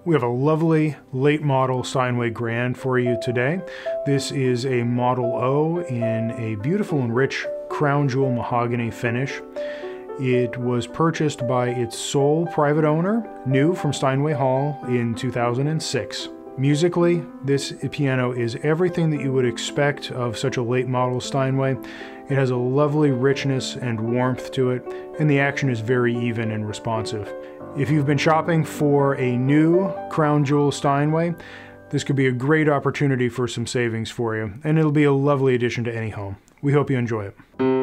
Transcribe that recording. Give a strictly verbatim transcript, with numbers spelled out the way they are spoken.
We have a lovely late model Steinway Grand for you today. This is a Model O in a beautiful and rich crown jewel mahogany finish. It was purchased by its sole private owner, new from Steinway Hall in two thousand six. Musically, this piano is everything that you would expect of such a late model Steinway. It has a lovely richness and warmth to it, and the action is very even and responsive. If you've been shopping for a new crown jewel Steinway, this could be a great opportunity for some savings for you, and it'll be a lovely addition to any home. We hope you enjoy it.